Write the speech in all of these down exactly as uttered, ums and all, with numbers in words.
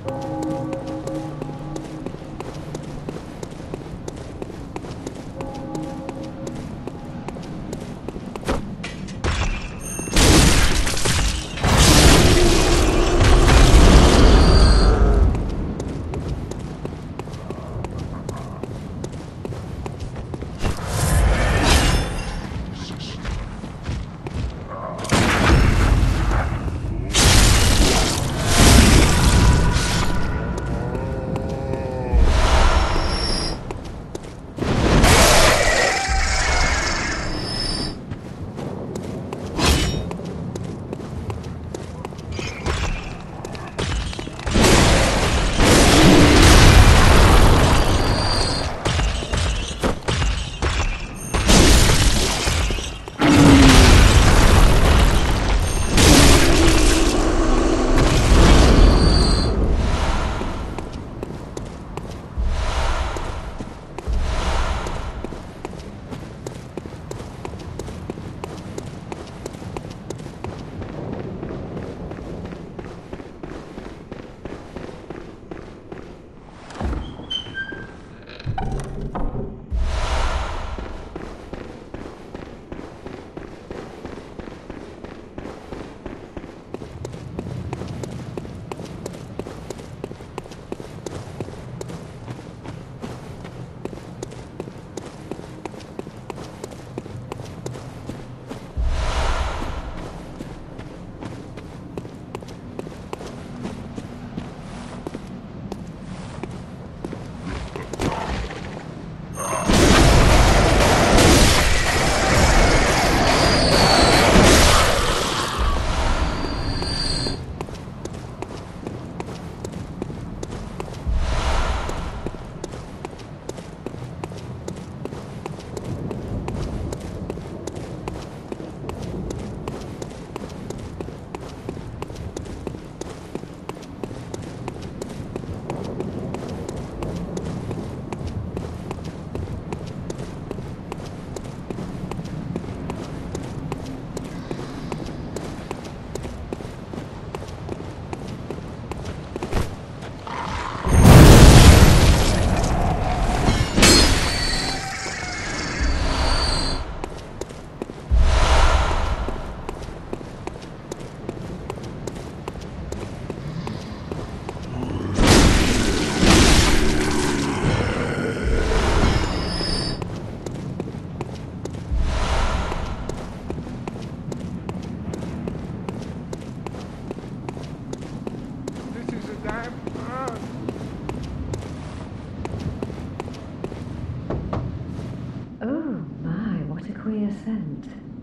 scent.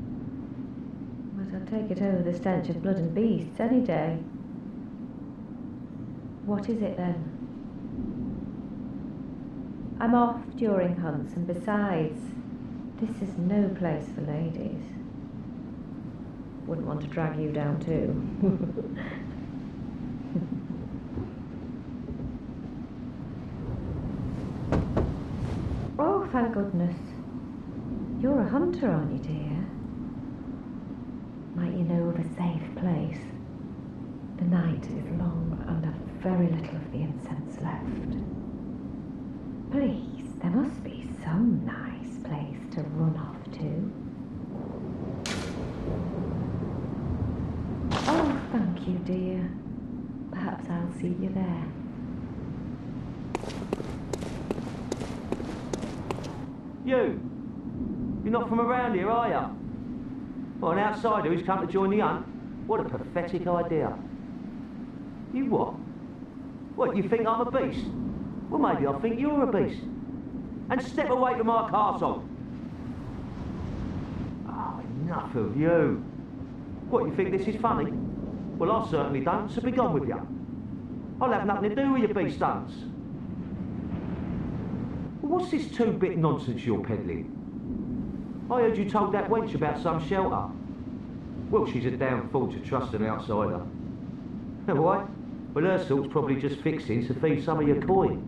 But I'd take it over the stench of blood and beasts any day. What is it then? I'm off during hunts, and besides, this is no place for ladies. Wouldn't want to drag you down too. Oh, thank goodness. You're a hunter, aren't you, dear? Might you know of a safe place? The night is long and I've very little of the incense left. Please, there must be some nice place to run off to. Oh, thank you, dear. Perhaps I'll see you there. You? You're not from around here, are you? Well, an outsider who's come to join the hunt? What a pathetic idea. You what? What, you think I'm a beast? Well, maybe I think you're a beast. And step away from our castle. Oh, enough of you. What, you think this is funny? Well, I certainly don't, so be gone with you. I'll have nothing to do with your beast hunts. What's this two-bit nonsense you're peddling? I heard you told that wench about some shelter. Well, she's a damn fool to trust an outsider. Why? Well, her sort's probably just fixing to feed some of your coin.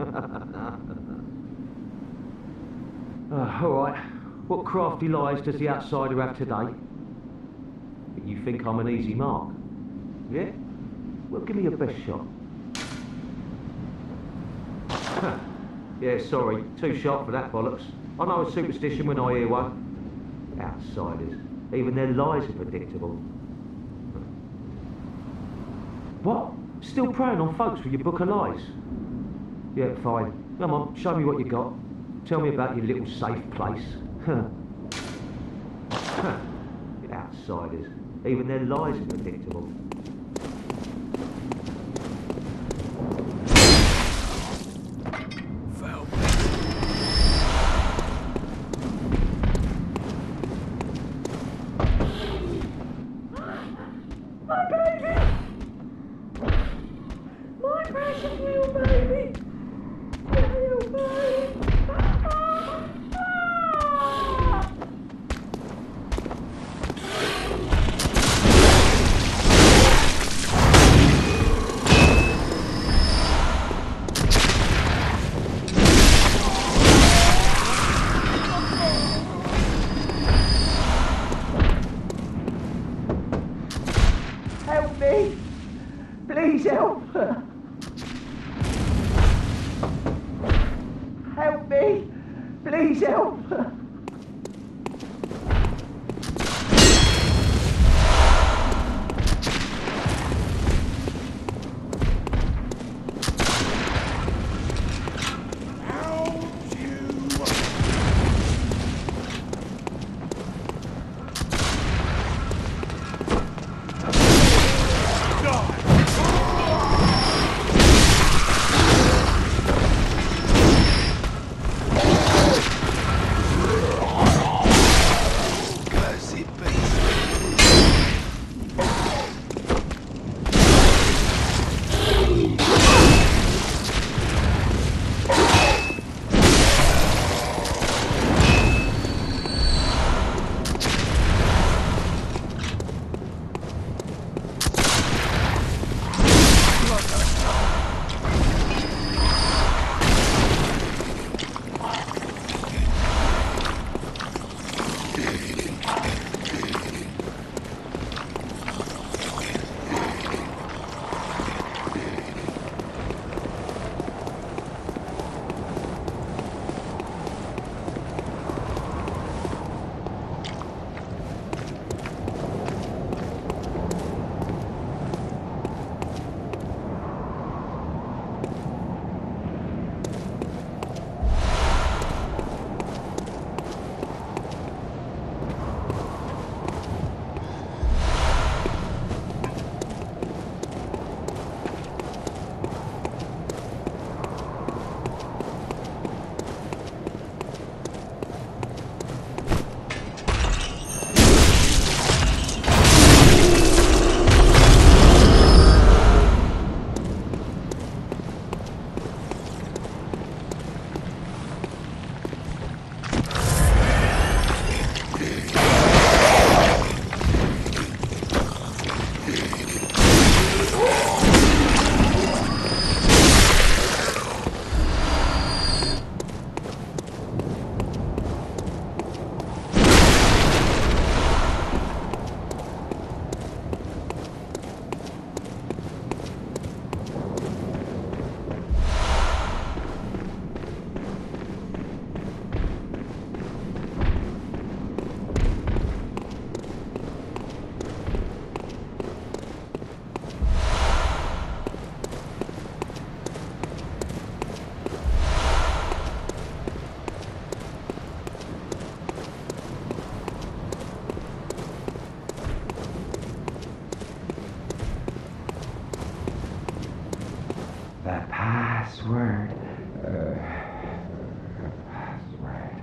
uh, all right. What crafty lies does the outsider have today? You think I'm an easy mark? Yeah? Well, give me your best shot. Yeah, sorry, too sharp for that bollocks. I know a superstition when I hear one. Outsiders. Even their lies are predictable. What? Still preying on folks with your book of lies? Yeah, fine. Come on, show me what you got. Tell me about your little safe place. Outsiders. Even their lies are predictable. My baby! My precious little baby! Little baby! Ah! Ah! Help me! Please help! Help me! Please help! The password. Uh, the password.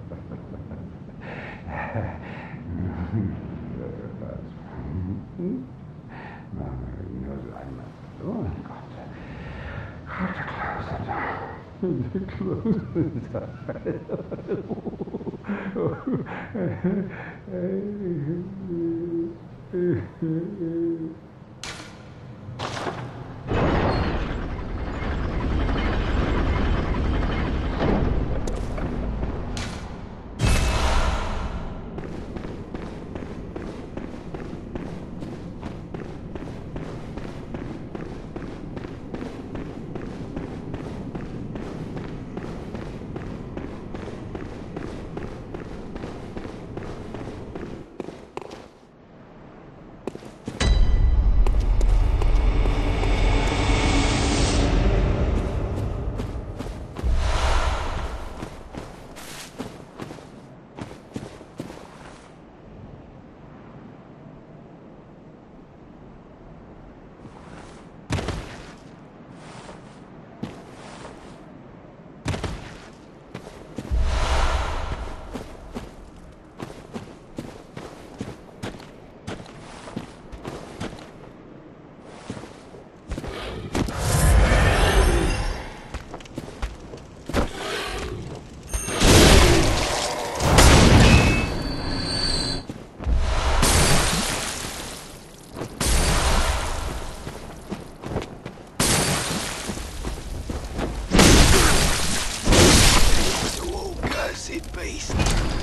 Mama knows I must. Oh, I've got to, got to close the door. Close the door. beast.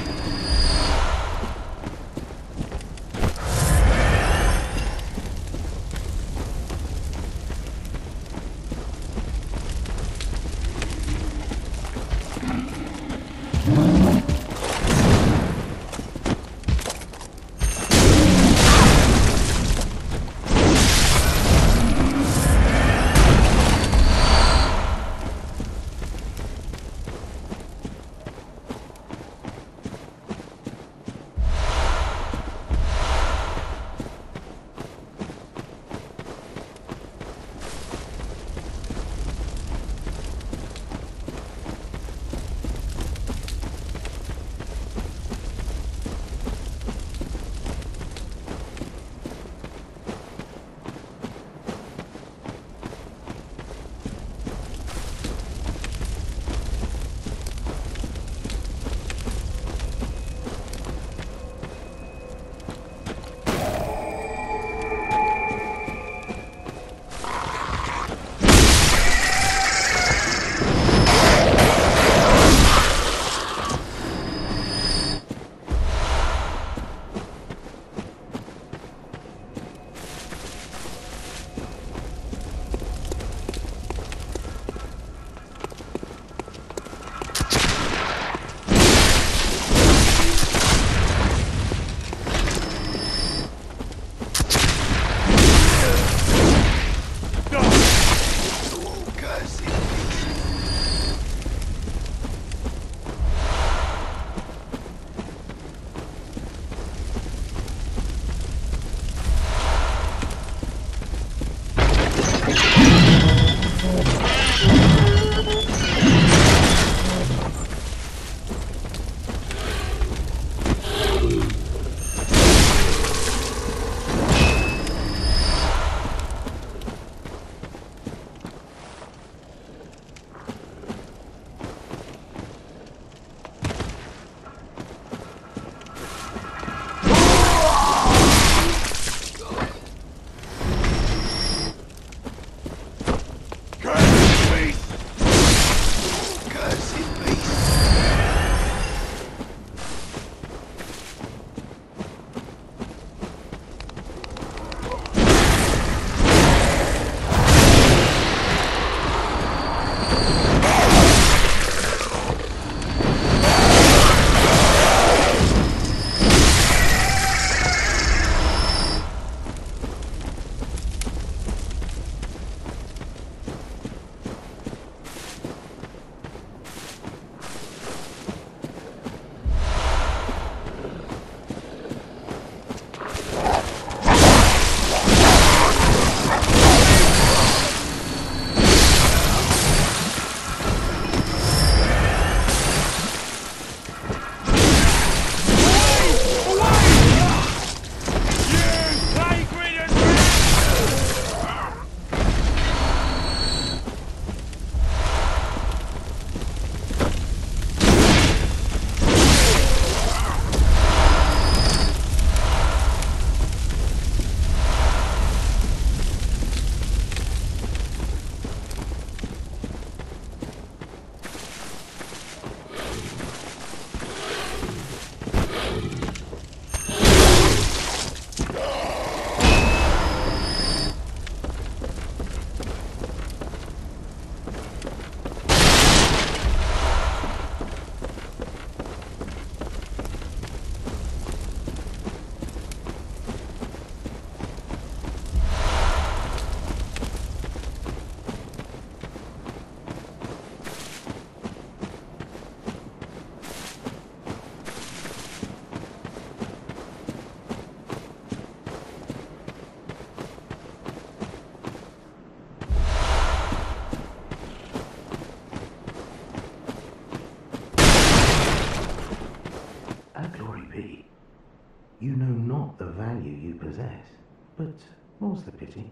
You know not the value you possess, but more's the pity.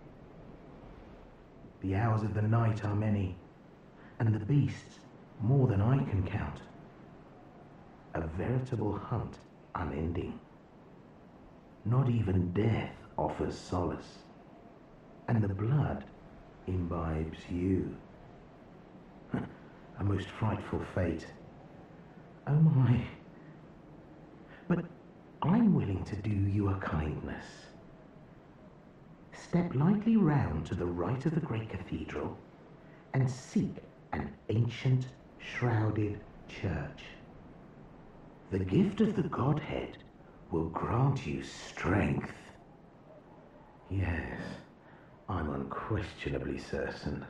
The hours of the night are many, and the beasts more than I can count. A veritable hunt unending. Not even death offers solace, and the blood imbibes you. A most frightful fate. Oh my. But I'm willing to do you a kindness. Step lightly round to the right of the great cathedral and seek an ancient, shrouded church. The gift of the Godhead will grant you strength. Yes, I'm unquestionably certain.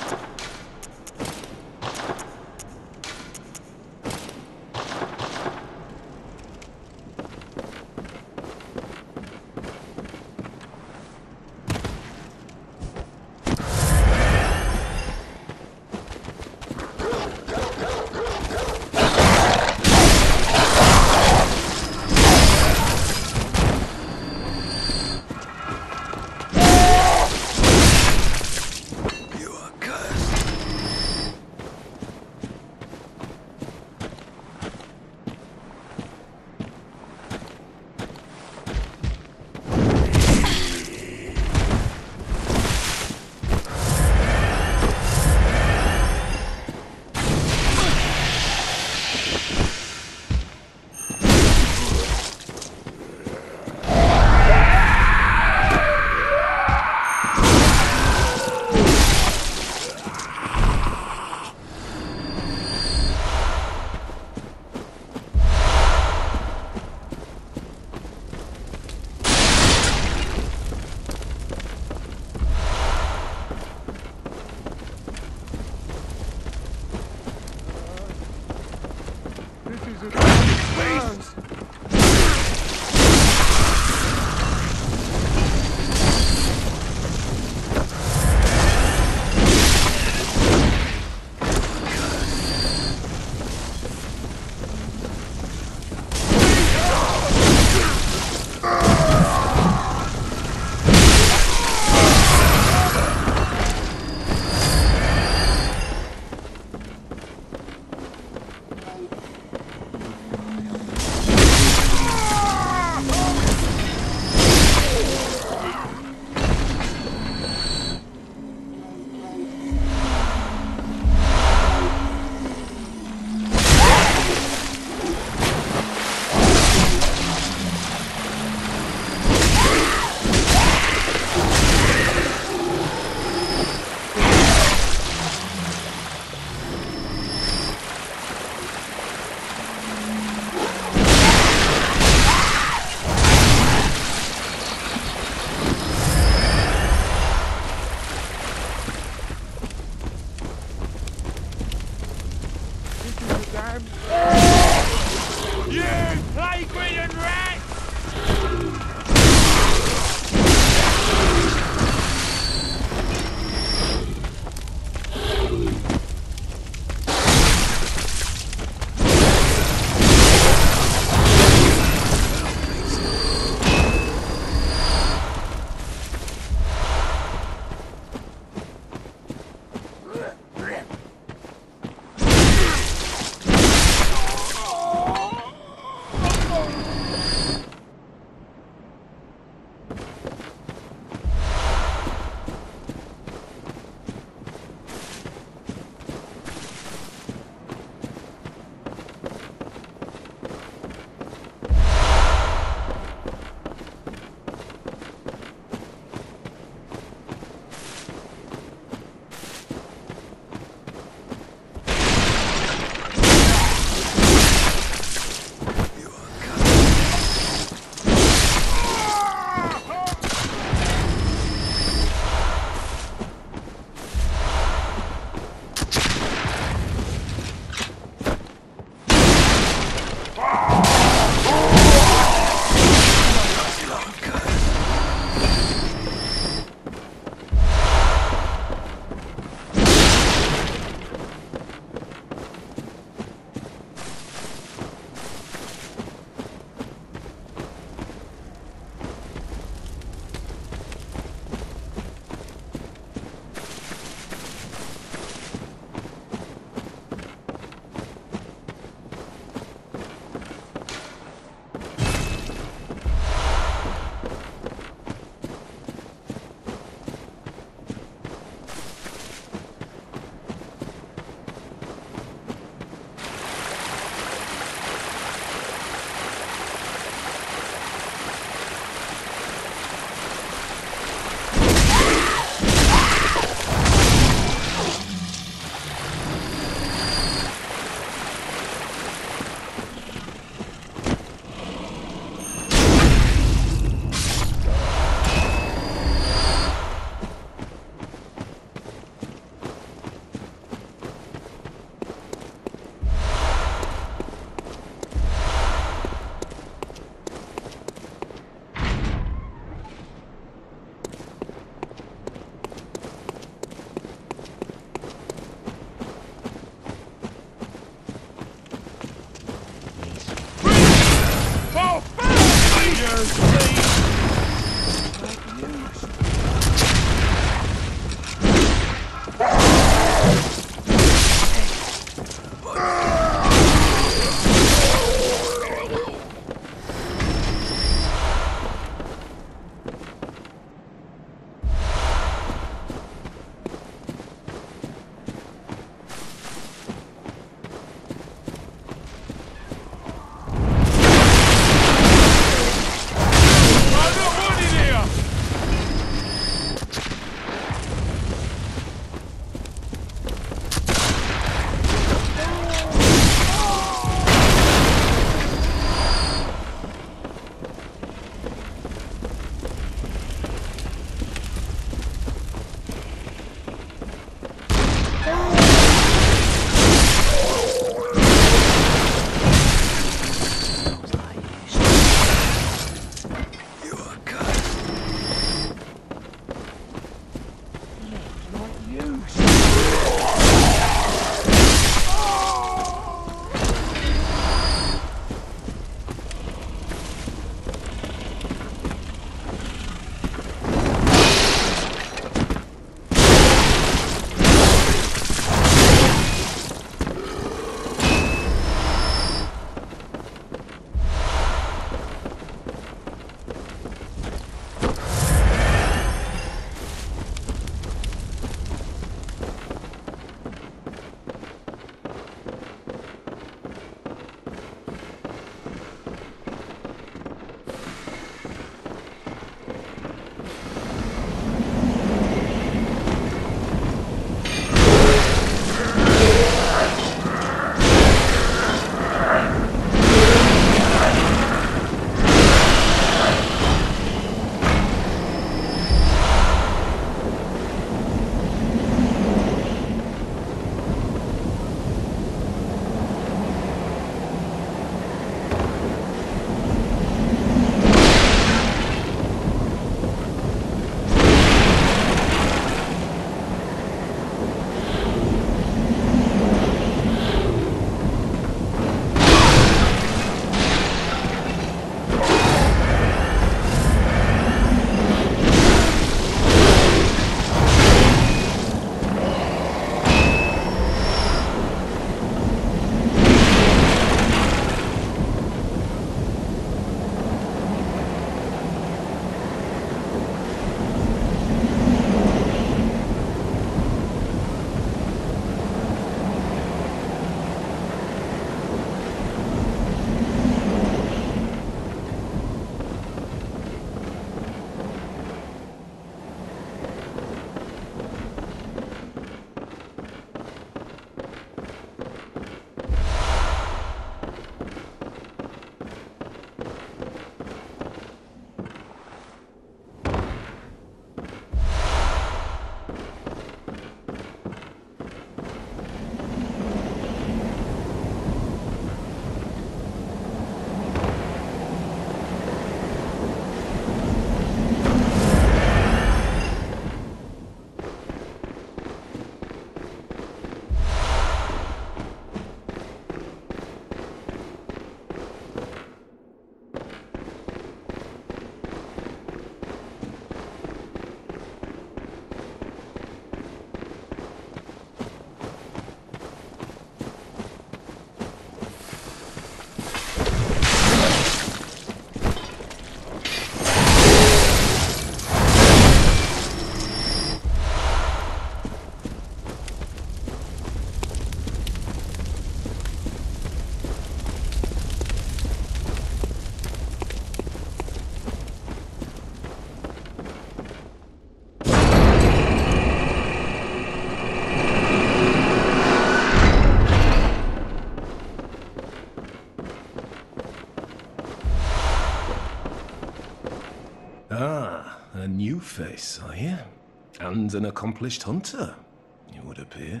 Ah, a new face, are you? And an accomplished hunter, it would appear.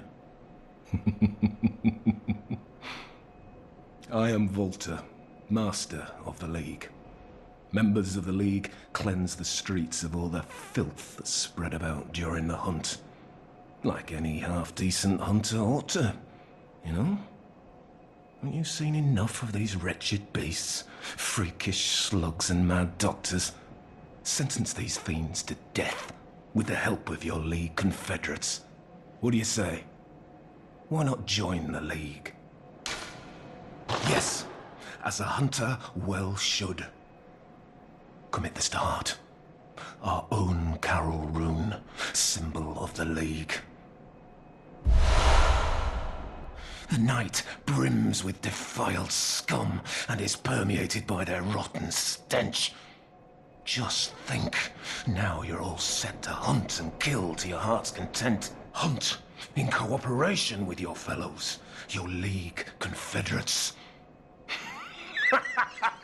I am Volta, Master of the League. Members of the League cleanse the streets of all the filth that's spread about during the hunt. Like any half-decent hunter ought to, you know? Haven't you seen enough of these wretched beasts? Freakish slugs and mad doctors? Sentence these fiends to death with the help of your League confederates. What do you say? Why not join the League? Yes, as a hunter well should. Commit this to heart. Our own Carol Rune, symbol of the League. The night brims with defiled scum and is permeated by their rotten stench. Just think, now you're all set to hunt and kill to your heart's content. Hunt in cooperation with your fellows, your League confederates.